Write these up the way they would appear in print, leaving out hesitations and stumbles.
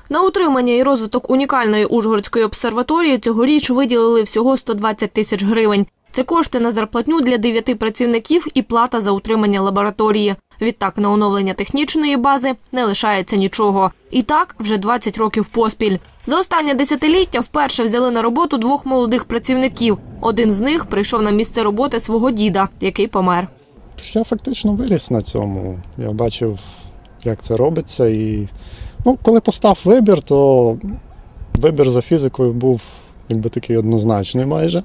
На утримання і розвиток унікальної Ужгородської обсерваторії цьогоріч виділили всього 120 тисяч гривень. Це кошти на зарплатню для 9 працівників і плата за утримання лабораторії. Відтак, на оновлення технічної бази не лишається нічого. І так вже 20 років поспіль. За останнє десятиліття вперше взяли на роботу 2 молодих працівників. Один з них прийшов на місце роботи свого діда, який помер. Я фактично виріс на цьому. Я бачив, як це робиться. І коли постав вибір, то вибір за фізикою був такий однозначний майже.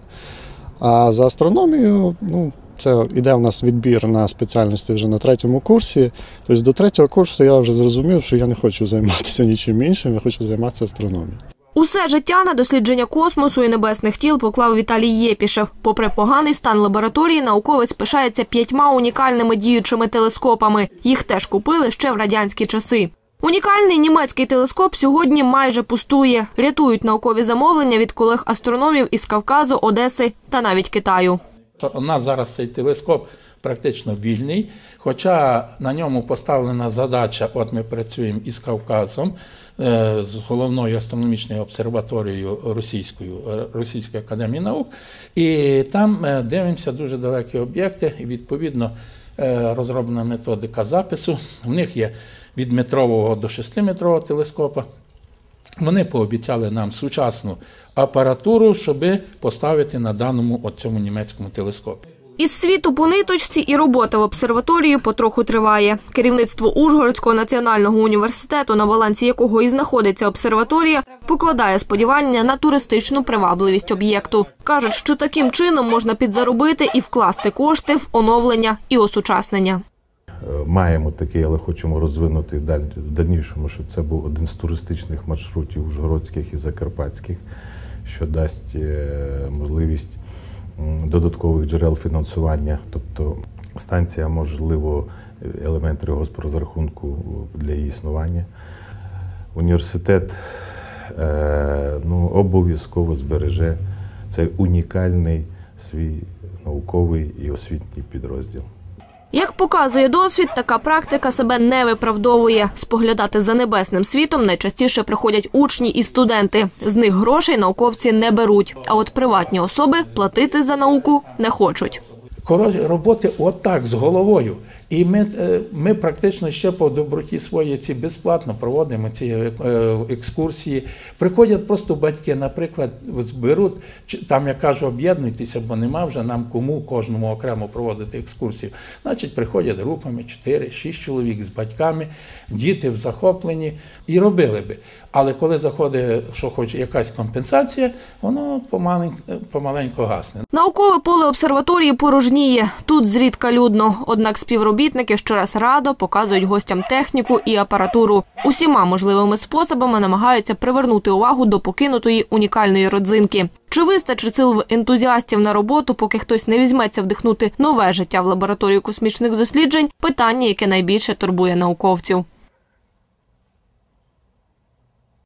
А за астрономію, це йде в нас відбір на спеціальності вже на 3-му курсі. Тобто до 3-го курсу я вже зрозумів, що я не хочу займатися нічим іншим, я хочу займатися астрономією. Усе життя на дослідження космосу і небесних тіл поклав Віталій Єпішев. Попри поганий стан лабораторії, науковець пишається 5 унікальними діючими телескопами. Їх теж купили ще в радянські часи. Унікальний німецький телескоп сьогодні майже пустує. Рятують наукові замовлення від колег-астрономів із Кавказу, Одеси та навіть Китаю. У нас зараз цей телескоп практично вільний, хоча на ньому поставлена задача, ми працюємо із Кавказом, з головною астрономічною обсерваторією Російської академії наук, і там дивимося дуже далекі об'єкти, і відповідно розроблена методика запису. В них є від метрового до 6-метрового телескопа. Вони пообіцяли нам сучасну апаратуру, щоб поставити на даному цьому німецькому телескопі. Із світу по ниточці і робота в обсерваторії потроху триває. Керівництво Ужгородського національного університету, на балансі якого і знаходиться обсерваторія, покладає сподівання на туристичну привабливість об'єкту. Кажуть, що таким чином можна підзаробити і вкласти кошти в оновлення і осучаснення. Маємо такий, але хочемо розвинути в дальнішому, що це був один з туристичних маршрутів ужгородських і закарпатських, що дасть можливість додаткових джерел фінансування. Тобто станція, можливо, елемент госпрозрахунку для її існування. Університет обов'язково збереже цей унікальний свій науковий і освітній підрозділ. Як показує досвід, така практика себе не виправдовує. Споглядати за небесним світом найчастіше приходять учні і студенти. З них грошей науковці не беруть. А от приватні особи платити за науку не хочуть. Роботи отак, з головою. І ми практично ще по доброті своїй ці безплатно проводимо ці екскурсії. Приходять просто батьки, наприклад, зберуть, там я кажу, об'єднуйтеся, бо нема вже нам кожному окремо проводити екскурсію. Значить, приходять групами 4-6 чоловік з батьками, діти в захопленні і робили би. Але коли заходить, що хоч якась компенсація, воно помаленьку гасне. Наукове поле обсерваторії порожніє. Тут зрідка людно. Однак співробітники щораз радо показують гостям техніку і апаратуру. Усіма можливими способами намагаються привернути увагу до покинутої унікальної родзинки. Чи вистачить сил в ентузіастів на роботу, поки хтось не візьметься вдихнути нове життя в лабораторію космічних досліджень – питання, яке найбільше турбує науковців.